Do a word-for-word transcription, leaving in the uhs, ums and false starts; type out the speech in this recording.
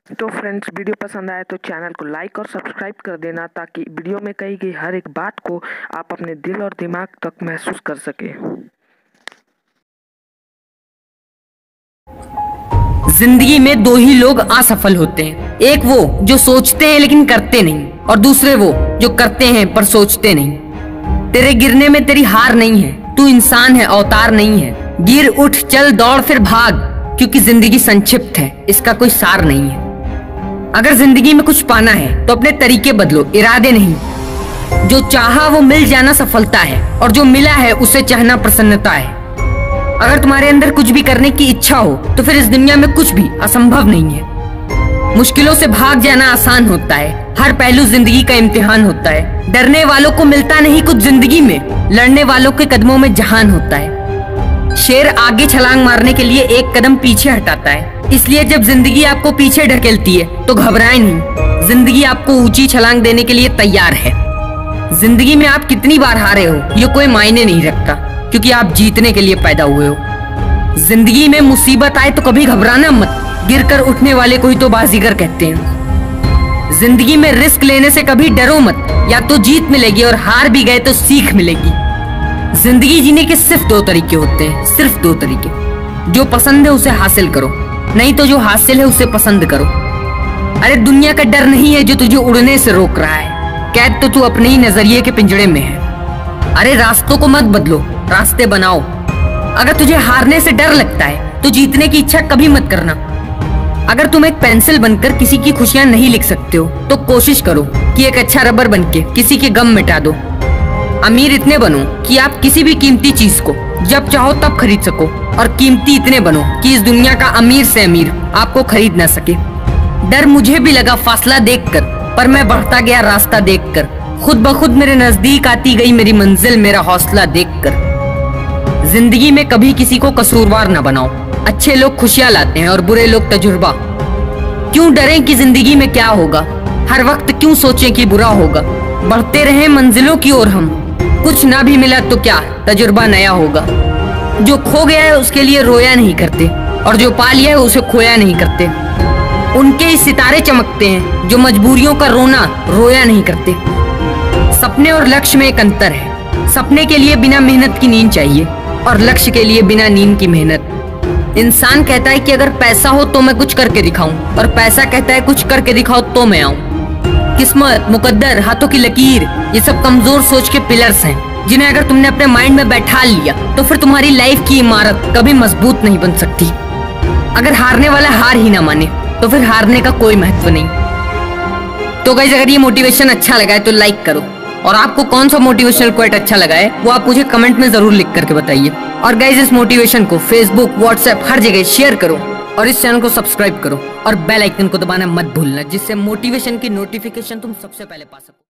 तो friends, video पसंद आए तो चैनल को लाइक और सब्सक्राइब कर देना ताकि वीडियो में कही गई हर एक बात को आप अपने दिल और दिमाग तक महसूस कर सके। जिंदगी में दो ही लोग असफल होते हैं, एक वो जो सोचते हैं लेकिन करते नहीं, और दूसरे वो जो करते हैं पर सोचते नहीं। तेरे गिरने में तेरी हार नहीं है, तू इंसान है, अवतार नहीं है। गिर उठ चल दौड़ फिर भाग, क्योंकि जिंदगी संक्षिप्त है, इसका कोई सार नहीं है। अगर जिंदगी में कुछ पाना है तो अपने तरीके बदलो, इरादे नहीं। जो चाहा वो मिल जाना सफलता है, और जो मिला है उसे चाहना प्रसन्नता है। अगर तुम्हारे अंदर कुछ भी करने की इच्छा हो तो फिर इस दुनिया में कुछ भी असंभव नहीं है। मुश्किलों से भाग जाना आसान होता है, हर पहलू जिंदगी का इम्तिहान होता है। डरने वालों को मिलता नहीं कुछ जिंदगी में, लड़ने वालों के कदमों में जहान होता है। शेर आगे छलांग मारने के लिए एक कदम पीछे हटाता है, इसलिए जब जिंदगी आपको पीछे ढकेलती है तो घबराए नहीं, जिंदगी आपको ऊंची छलांग देने के लिए तैयार है। जिंदगी में आप कितनी बार हारे हो ये कोई मायने नहीं रखता, क्योंकि आप जीतने के लिए पैदा हुए हो। जिंदगी में मुसीबत आए तो कभी घबराना मत, गिरकर उठने वाले को ही तो बाजीगर कहते हैं। जिंदगी में रिस्क लेने से कभी डरो मत, या तो जीत मिलेगी और हार भी गए तो सीख मिलेगी। जिंदगी जीने के सिर्फ दो तरीके होते हैं, सिर्फ दो तरीके। जो पसंद है उसे हासिल करो, नहीं तो जो हासिल है उसे पसंद करो। अरे दुनिया का डर नहीं है जो तुझे उड़ने से रोक रहा है, कैद तो तू अपने ही नजरिए के पिंजड़े में है। अरे रास्तों को मत बदलो, रास्ते बनाओ। अगर तुझे हारने से डर लगता है तो जीतने की इच्छा कभी मत करना। अगर तुम एक पेंसिल बनकर किसी की खुशियां नहीं लिख सकते हो तो कोशिश करो कि एक अच्छा रबर बनके किसी के गम मिटा दो। अमीर इतने बनो कि आप किसी भी कीमती चीज को जब चाहो तब खरीद सको, और कीमती इतने बनो कि इस दुनिया का अमीर से अमीर आपको खरीद ना सके। डर मुझे भी लगा फासला देखकर, पर मैं बढ़ता गया रास्ता देखकर। खुद ब खुद मेरे नजदीक आती गई मेरी मंजिल, मेरा हौसला देखकर। जिंदगी में कभी किसी को कसूरवार ना बनाओ, अच्छे लोग खुशियां लाते हैं और बुरे लोग तजुर्बा। क्यों डरें कि जिंदगी में क्या होगा, हर वक्त क्यों सोचें कि बुरा होगा। बढ़ते रहें मंजिलों की ओर हम, कुछ ना भी मिला तो क्या, तजुर्बा नया होगा। जो खो गया है उसके लिए रोया नहीं करते, और जो पा लिया है उसे खोया नहीं करते। उनके ही सितारे चमकते हैं जो मजबूरियों का रोना रोया नहीं करते। सपने और लक्ष्य में एक अंतर है, सपने के लिए बिना मेहनत की नींद चाहिए, और लक्ष्य के लिए बिना नींद की मेहनत। इंसान कहता है कि अगर पैसा हो तो मैं कुछ करके दिखाऊं, और पैसा कहता है कुछ करके दिखाओ तो मैं आऊं। किस्मत, मुकद्दर, हाथों की लकीर, ये सब कमजोर सोच के पिलर्स हैं, जिन्हें अगर तुमने अपने माइंड में बैठा लिया तो फिर तुम्हारी लाइफ की इमारत कभी मजबूत नहीं बन सकती। अगर हारने वाला हार ही ना माने तो फिर हारने का कोई महत्व नहीं। तो गाइस, अगर ये मोटिवेशन अच्छा लगा है तो लाइक करो, और आपको कौन सा मोटिवेशनल क्वाइट अच्छा लगा है वो आप मुझे कमेंट में जरूर लिख करके बताइए। और गाइस, इस मोटिवेशन को फेसबुक, व्हाट्सएप हर जगह शेयर करो, और इस चैनल को सब्सक्राइब करो, और बेल आइकन को दबाना मत भूलना, जिससे मोटिवेशन की नोटिफिकेशन तुम सबसे पहले पा सको।